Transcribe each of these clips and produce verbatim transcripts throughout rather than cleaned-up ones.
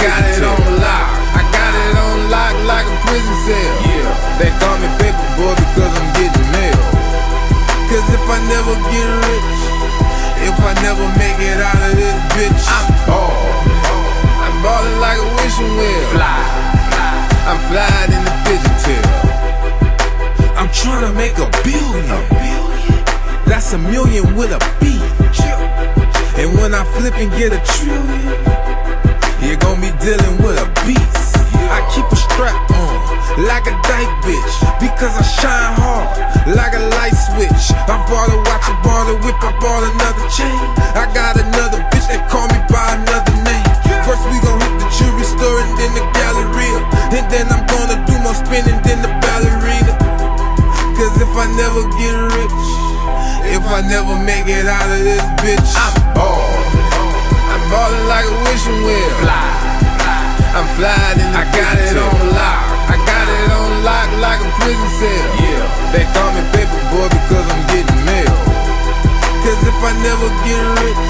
got it on lock. I got it on lock like a prison cell. Yeah, they call me paper boy because I'm getting mail. Cause if I never get rich, if I never make it out of this bitch, I'm ballin'. I'm ballin' like a wishing well. Fly, fly. I'm flying in the pigeon tail. I'm tryna make a billion. A billion? That's a million with a B. And when I flip and get a trillion, you're gon' be dealing with a beast. I keep a strap on like a dyke bitch, because I shine hard like a light switch. I bought a watch, I bought a whip, I bought another chain. I got another bitch that call me by another name. First we gon' hit the jewelry store and then the Galleria, and then I'm gonna do more spinning than the ballerina. Cause if I never get rich, if I never make it out of this bitch, I'm ballin'. I'm ballin' like a wishing well. Fly, fly. I'm flying and I got it on lock. I got it on lock like a prison cell. Yeah, they call me paper boy because I'm getting mail. Cause if I never get rich,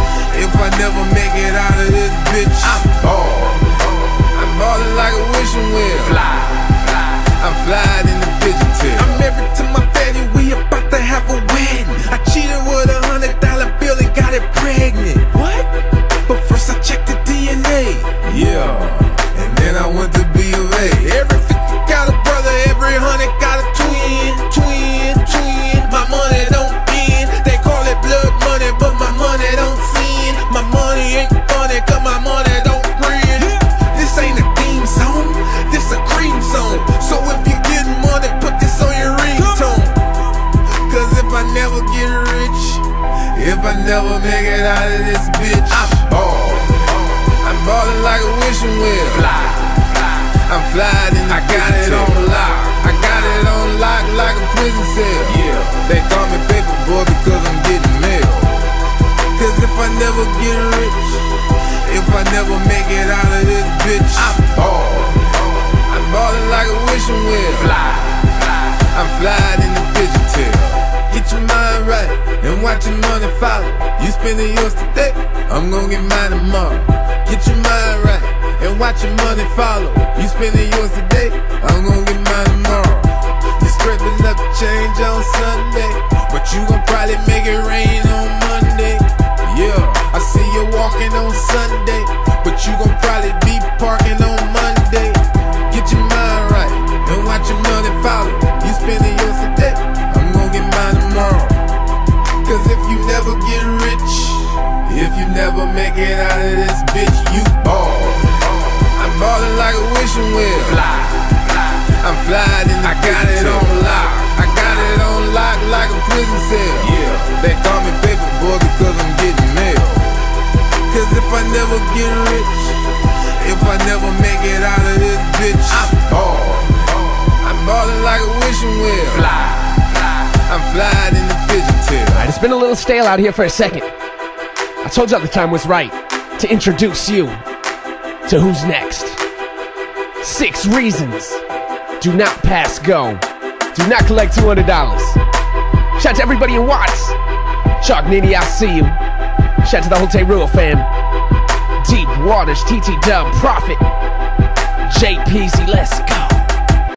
if I never make it out of this bitch, I'm ballin'. I'm ballin' like a wishing well. Fly, fly. I'm flying in the pigeon tail. I'm married to my fatty, we about to have a wedding. I cheated with a hundred dollar bill and got it pregnant. What? But first I checked the D N A. Yeah, and then I went to B of A. Every fifty got a brother, every hundred got a twin. Twin, twin, my money don't bend. They call it blood money, but my money don't sin. My money ain't funny, cause my money don't grin. This ain't a theme song, this a cream song. So if you get money, put this on your ringtone. Cause if I never get rich, if I never make it out of this bitch, I'm ballin'. I'm ballin' like a wishing well. Fly, fly. I'm flying and I got it on lock. I got it on lock like a prison cell. Yeah, they call me paper boy because I'm getting mail. Cause if I never get rich, if I never make it out of this bitch, I'm ballin'. I'm ballin' like a wishing well. Fly, fly. I'm flying in the pigeon tail. Get your mind right and watch your money follow. You spending yours today, I'm gon' get mine tomorrow. Get your mind right and watch your money follow. You spending yours today, I'm gon' get mine tomorrow. You scraping up change on Sunday, but you gon' probably make it rain on Monday. Yeah, I see you walking on Sunday, but you gon' probably be parking on Monday. Get your mind right and watch your money follow. You spending yours today, I'm gon' get mine tomorrow. Cause if you never get rich, if you never make it out of this bitch, you ballin'. I'm ballin' like a wishing well. Fly, fly. I'm flying and I got it on lock. I got it on lock like a prison cell. Yeah, they call me paper boy because I'm getting mail. Cause if I never get rich, if I never make it out of this bitch, I'm ballin'. I'm ballin' like a wishing well. Fly, fly. I'm flying in the pigeon tail. Alright, it's been a little stale out here for a second. I told y'all the time was right to introduce you to who's next. Six reasons do not pass go. Do not collect two hundred dollars. Shout out to everybody in Watts. Chalk Nitty, I see you. Shout out to the whole Teruel fam. Deep Waters, T T Dub, Prophet, J P Z, let's go.